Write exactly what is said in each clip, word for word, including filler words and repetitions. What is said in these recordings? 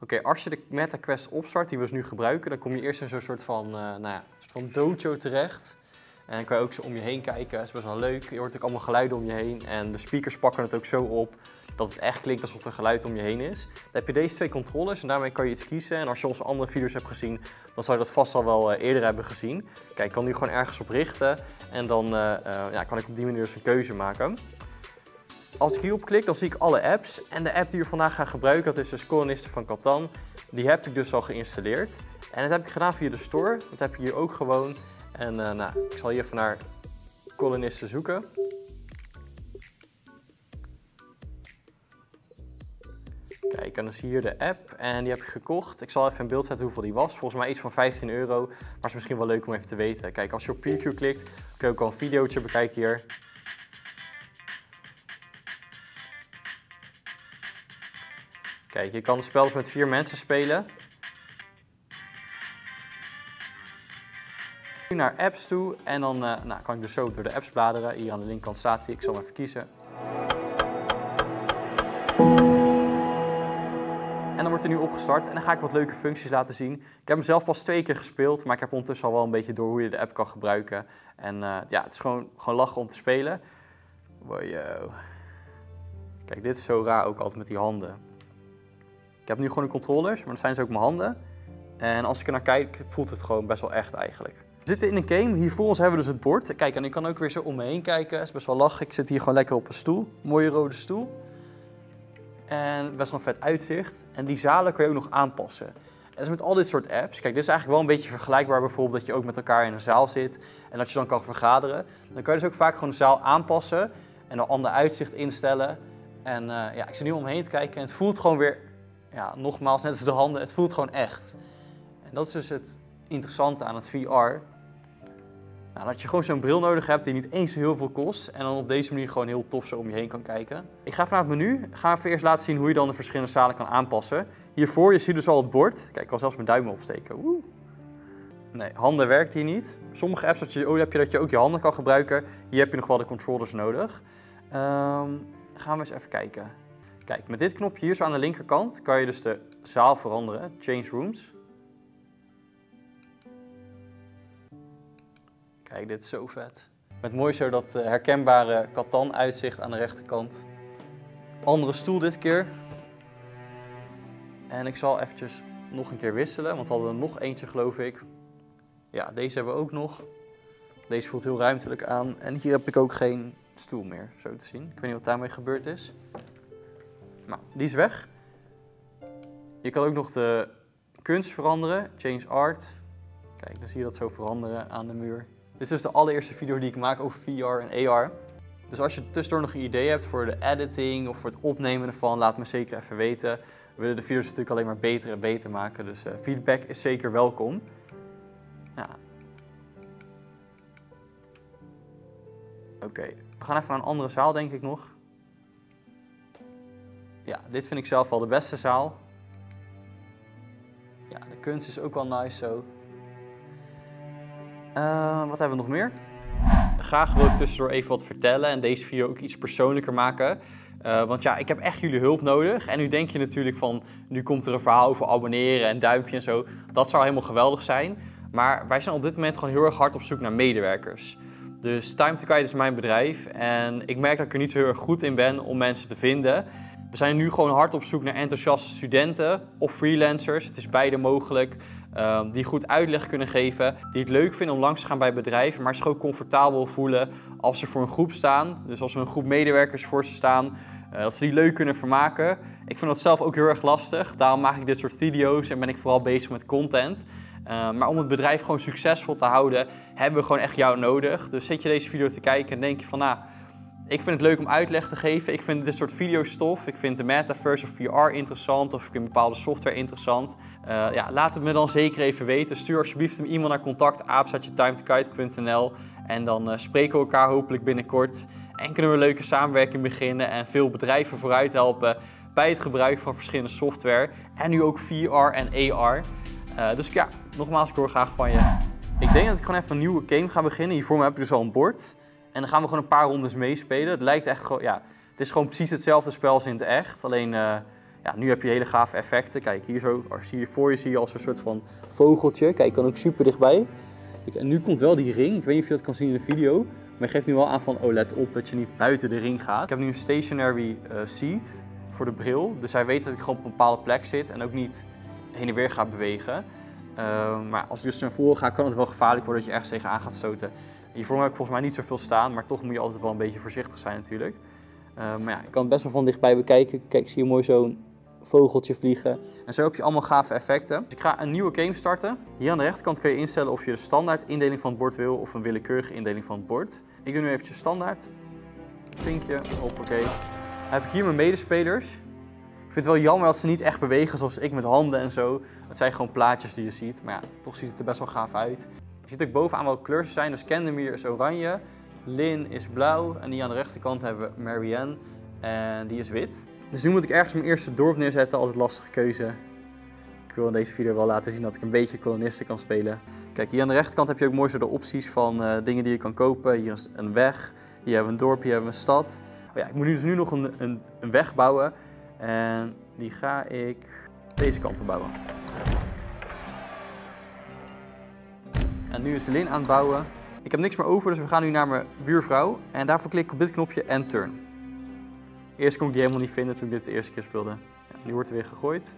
okay, als je de Meta Quest opstart, die we dus nu gebruiken, dan kom je eerst in zo'n soort van, uh, nou ja, soort van dojo terecht. En dan kan je ook zo om je heen kijken, dat is best wel leuk. Je hoort ook allemaal geluiden om je heen en de speakers pakken het ook zo op dat het echt klinkt alsof er geluid om je heen is. Dan heb je deze twee controllers en daarmee kan je iets kiezen. En als je onze andere video's hebt gezien, dan zou je dat vast al wel uh, eerder hebben gezien. Kijk, ik kan nu gewoon ergens op richten en dan uh, uh, ja, kan ik op die manier dus een keuze maken. Als ik hierop klik, dan zie ik alle apps. En de app die we vandaag gaan gebruiken, dat is dus Kolonisten van Catan. Die heb ik dus al geïnstalleerd. En dat heb ik gedaan via de store. Dat heb je hier ook gewoon. En uh, nou, ik zal hier even naar Kolonisten zoeken. Kijk, en dan zie je hier de app en die heb ik gekocht. Ik zal even in beeld zetten hoeveel die was. Volgens mij iets van vijftien euro, maar het is misschien wel leuk om even te weten. Kijk, als je op preview klikt, kun je ook al een videootje bekijken hier. Kijk, je kan het spel dus met vier mensen spelen. Naar apps toe en dan uh, nou, kan ik dus zo door de apps bladeren. Hier aan de linkerkant staat hij, ik zal hem even kiezen. En dan wordt hij nu opgestart en dan ga ik wat leuke functies laten zien. Ik heb hem zelf pas twee keer gespeeld, maar ik heb ondertussen al wel een beetje door hoe je de app kan gebruiken. En uh, ja, het is gewoon, gewoon lachen om te spelen. Wow. Kijk, dit is zo raar ook altijd met die handen. Ik heb nu gewoon de controllers, maar dan zijn ze ook mijn handen. En als ik er naar kijk, voelt het gewoon best wel echt eigenlijk. We zitten in een game, hier voor ons hebben we dus het bord. Kijk, en ik kan ook weer zo om me heen kijken, het is best wel lachen. Ik zit hier gewoon lekker op een stoel, een mooie rode stoel. En best wel een vet uitzicht. En die zalen kun je ook nog aanpassen. En dus met al dit soort apps, kijk, dit is eigenlijk wel een beetje vergelijkbaar bijvoorbeeld dat je ook met elkaar in een zaal zit en dat je dan kan vergaderen. Dan kan je dus ook vaak gewoon de zaal aanpassen en een ander uitzicht instellen. En uh, ja, ik zit nu om me heen te kijken en het voelt gewoon weer, ja, nogmaals, net als de handen, het voelt gewoon echt. En dat is dus het interessante aan het V R. Nou, dat je gewoon zo'n bril nodig hebt die niet eens zo heel veel kost en dan op deze manier gewoon heel tof zo om je heen kan kijken. Ik ga even naar het menu. Ik ga even eerst laten zien hoe je dan de verschillende zalen kan aanpassen. Hiervoor, je ziet dus al het bord. Kijk, ik kan zelfs mijn duim opsteken. Woe. Nee, handen werkt hier niet. Sommige apps dat je, oh, heb je dat je ook je handen kan gebruiken. Hier heb je nog wel de controllers nodig. Um, gaan we eens even kijken. Kijk, met dit knopje hier zo aan de linkerkant kan je dus de zaal veranderen. Change rooms. Kijk, dit is zo vet. Met mooi zo dat herkenbare Catan uitzicht aan de rechterkant. Andere stoel dit keer. En ik zal eventjes nog een keer wisselen, want we hadden er nog eentje geloof ik. Ja, deze hebben we ook nog. Deze voelt heel ruimtelijk aan. En hier heb ik ook geen stoel meer, zo te zien. Ik weet niet wat daarmee gebeurd is. Nou, die is weg. Je kan ook nog de kunst veranderen. Change art. Kijk, dan zie je dat zo veranderen aan de muur. Dit is dus de allereerste video die ik maak over V R en A R. Dus als je tussendoor nog een idee hebt voor de editing of voor het opnemen ervan, laat me zeker even weten. We willen de video's natuurlijk alleen maar beter en beter maken, dus uh, feedback is zeker welkom. Ja. Oké, okay. We gaan even naar een andere zaal denk ik nog. Ja, dit vind ik zelf wel de beste zaal. Ja, de kunst is ook wel nice zo. Uh, wat hebben we nog meer? Graag wil ik tussendoor even wat vertellen en deze video ook iets persoonlijker maken. Uh, want ja, ik heb echt jullie hulp nodig. En nu denk je natuurlijk van, nu komt er een verhaal over abonneren en duimpje en zo. Dat zou helemaal geweldig zijn. Maar wij zijn op dit moment gewoon heel erg hard op zoek naar medewerkers. Dus Time to Kite is mijn bedrijf. En ik merk dat ik er niet zo heel erg goed in ben om mensen te vinden. We zijn nu gewoon hard op zoek naar enthousiaste studenten of freelancers. Het is beide mogelijk. Uh, die goed uitleg kunnen geven, die het leuk vinden om langs te gaan bij bedrijven, maar zich ook comfortabel voelen als ze voor een groep staan. Dus als er een groep medewerkers voor ze staan, uh, dat ze die leuk kunnen vermaken. Ik vind dat zelf ook heel erg lastig, daarom maak ik dit soort video's en ben ik vooral bezig met content. Uh, maar om het bedrijf gewoon succesvol te houden, hebben we gewoon echt jou nodig. Dus zit je deze video te kijken en denk je van, nou, ik vind het leuk om uitleg te geven. Ik vind dit soort video's tof. Ik vind de metaverse of V R interessant of ik vind bepaalde software interessant. Uh, ja, laat het me dan zeker even weten. Stuur alsjeblieft een e-mail naar contact apenstaartje timetokite punt n l en dan uh, spreken we elkaar hopelijk binnenkort. En kunnen we een leuke samenwerking beginnen en veel bedrijven vooruit helpen bij het gebruik van verschillende software. En nu ook V R en A R. Uh, dus ja, nogmaals, ik hoor graag van je. Ik denk dat ik gewoon even een nieuwe game ga beginnen. Hier voor me heb ik dus al een bord. En dan gaan we gewoon een paar rondes meespelen. Het lijkt echt gewoon, ja, het is gewoon precies hetzelfde spel als in het echt. Alleen, uh, Ja, nu heb je hele gave effecten. Kijk, hier zo, als je hier voor je zie je als een soort van vogeltje. Kijk, kan ook super dichtbij. Kijk, en nu komt wel die ring. Ik weet niet of je dat kan zien in de video. Maar je geeft nu wel aan van, oh let op dat je niet buiten de ring gaat. Ik heb nu een stationary uh, seat voor de bril. Dus hij weet dat ik gewoon op een bepaalde plek zit en ook niet heen en weer ga bewegen. Uh, maar als ik dus naar voren ga, kan het wel gevaarlijk worden dat je ergens tegenaan gaat stoten. Hiervoor heb ik volgens mij niet zoveel staan, maar toch moet je altijd wel een beetje voorzichtig zijn natuurlijk. Uh, maar ja, ik kan het best wel van dichtbij bekijken. Kijk, zie je mooi zo'n vogeltje vliegen. En zo heb je allemaal gave effecten. Dus ik ga een nieuwe game starten. Hier aan de rechterkant kun je instellen of je de standaard indeling van het bord wil of een willekeurige indeling van het bord. Ik doe nu eventjes standaard. Vinkje, hoppakee. Dan heb ik hier mijn medespelers. Ik vind het wel jammer dat ze niet echt bewegen zoals ik met handen en zo. Het zijn gewoon plaatjes die je ziet, maar ja, toch ziet het er best wel gaaf uit. Je ziet ook bovenaan welke kleur ze zijn. Dus Kendemir is oranje, Lin is blauw en die aan de rechterkant hebben we Marianne en die is wit. Dus nu moet ik ergens mijn eerste dorp neerzetten, altijd lastige keuze. Ik wil in deze video wel laten zien dat ik een beetje kolonisten kan spelen. Kijk, hier aan de rechterkant heb je ook mooi zo de opties van uh, dingen die je kan kopen. Hier is een weg, hier hebben we een dorp, hier hebben we een stad. Oh ja, ik moet nu dus nu nog een, een, een weg bouwen en die ga ik deze kant op bouwen. En nu is Lin aan het bouwen. Ik heb niks meer over, dus we gaan nu naar mijn buurvrouw. En daarvoor klik ik op dit knopje en turn. Eerst kon ik die helemaal niet vinden toen ik dit de eerste keer speelde. Ja, nu wordt er weer gegooid.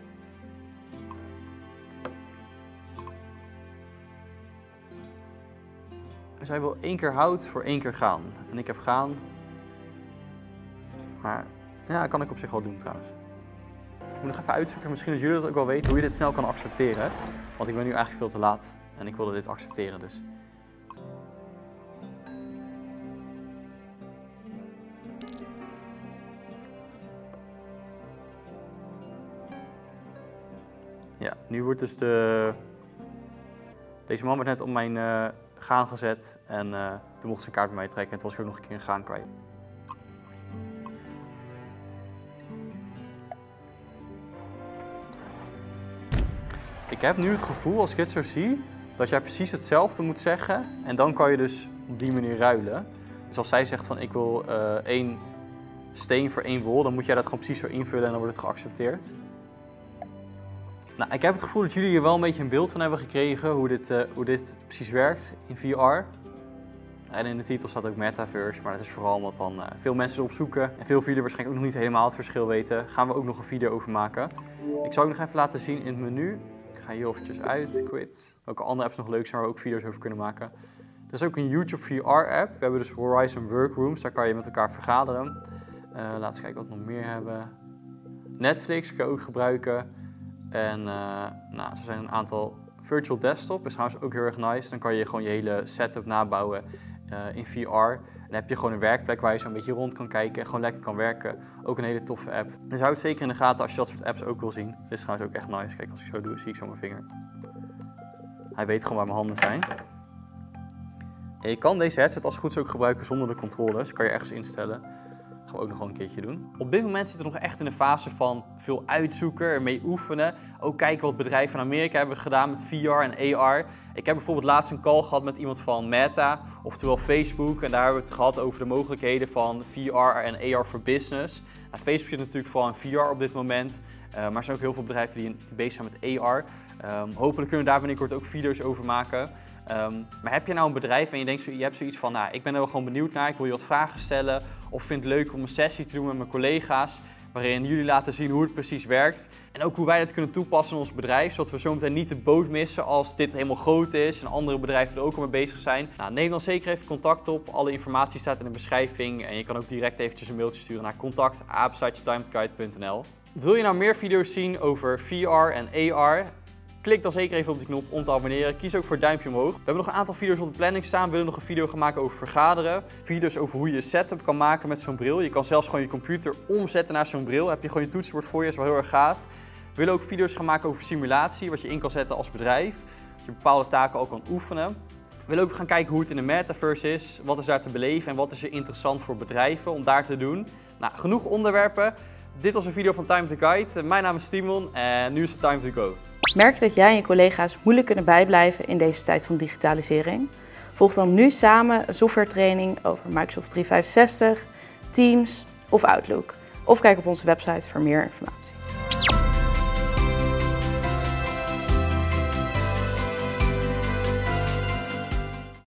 Zij wil één keer hout voor één keer gaan. En ik heb gaan. Maar ja, dat kan ik op zich wel doen trouwens. Ik moet nog even uitzoeken, misschien dat jullie dat ook wel weten, hoe je dit snel kan accepteren. Want ik ben nu eigenlijk veel te laat en ik wilde dit accepteren dus. Ja, nu wordt dus de... Deze man werd net op mijn uh, gaan gezet en uh, toen mocht ze een kaart bij mij trekken en toen was ik ook nog een keer een gaan kwijt. Ik heb nu het gevoel, als ik dit zo zie, dat jij precies hetzelfde moet zeggen en dan kan je dus op die manier ruilen. Dus als zij zegt van ik wil uh, één steen voor één wol, dan moet jij dat gewoon precies zo invullen en dan wordt het geaccepteerd. Nou, ik heb het gevoel dat jullie hier wel een beetje een beeld van hebben gekregen hoe dit, uh, hoe dit precies werkt in V R. En in de titel staat ook Metaverse, maar dat is vooral omdat dan uh, veel mensen erop zoeken. En veel van jullie waarschijnlijk ook nog niet helemaal het verschil weten. Gaan we ook nog een video over maken. Ik zal ook nog even laten zien in het menu. Ik ga hier eventjes uit, quit. Welke andere apps nog leuk zijn waar we ook video's over kunnen maken. Er is ook een YouTube V R app. We hebben dus Horizon Workrooms, daar kan je met elkaar vergaderen. Uh, laten we kijken wat we nog meer hebben. Netflix kan je ook gebruiken. En uh, nou, er zijn een aantal virtual desktop, is trouwens ook heel erg nice. Dan kan je gewoon je hele setup nabouwen uh, in V R. En dan heb je gewoon een werkplek waar je zo een beetje rond kan kijken en gewoon lekker kan werken. Ook een hele toffe app. Dus hou het zeker in de gaten als je dat soort apps ook wil zien. Dit is trouwens ook echt nice. Kijk, als ik zo doe, zie ik zo mijn vinger. Hij weet gewoon waar mijn handen zijn. En je kan deze headset als het goed is ook gebruiken zonder de controllers. Kan je ergens instellen. Dat gaan we ook nog wel een keertje doen. Op dit moment zitten we nog echt in de fase van veel uitzoeken, ermee oefenen. Ook kijken wat bedrijven in Amerika hebben gedaan met V R en A R. Ik heb bijvoorbeeld laatst een call gehad met iemand van Meta, oftewel Facebook. En daar hebben we het gehad over de mogelijkheden van V R en A R voor business. Nou, Facebook zit natuurlijk vooral in V R op dit moment. Uh, maar er zijn ook heel veel bedrijven die, die bezig zijn met A R. Um, hopelijk kunnen we daar binnenkort ook video's over maken. Um, maar heb je nou een bedrijf en je denkt, je hebt zoiets van, nou, ik ben er wel gewoon benieuwd naar, ik wil je wat vragen stellen of vind het leuk om een sessie te doen met mijn collega's waarin jullie laten zien hoe het precies werkt en ook hoe wij dat kunnen toepassen in ons bedrijf, zodat we zometeen niet de boot missen als dit helemaal groot is en andere bedrijven er ook al mee bezig zijn. Nou, neem dan zeker even contact op, alle informatie staat in de beschrijving en je kan ook direct eventjes een mailtje sturen naar contact apenstaartje diamondguide punt n l. Wil je nou meer video's zien over V R en A R? Klik dan zeker even op die knop om te abonneren. Kies ook voor duimpje omhoog. We hebben nog een aantal video's op de planning staan. We willen nog een video gaan maken over vergaderen. Video's over hoe je een setup kan maken met zo'n bril. Je kan zelfs gewoon je computer omzetten naar zo'n bril. Heb je gewoon je toetsenbord voor je, dat is wel heel erg gaaf. We willen ook video's gaan maken over simulatie, wat je in kan zetten als bedrijf. Dat je bepaalde taken ook kan oefenen. We willen ook gaan kijken hoe het in de metaverse is. Wat is daar te beleven en wat is er interessant voor bedrijven om daar te doen. Nou, genoeg onderwerpen. Dit was een video van Time to Guide. Mijn naam is Timon en nu is het time to go. Merk dat jij en je collega's moeilijk kunnen bijblijven in deze tijd van digitalisering? Volg dan nu samen een software training over Microsoft driehonderdvijfenzestig, Teams of Outlook. Of kijk op onze website voor meer informatie.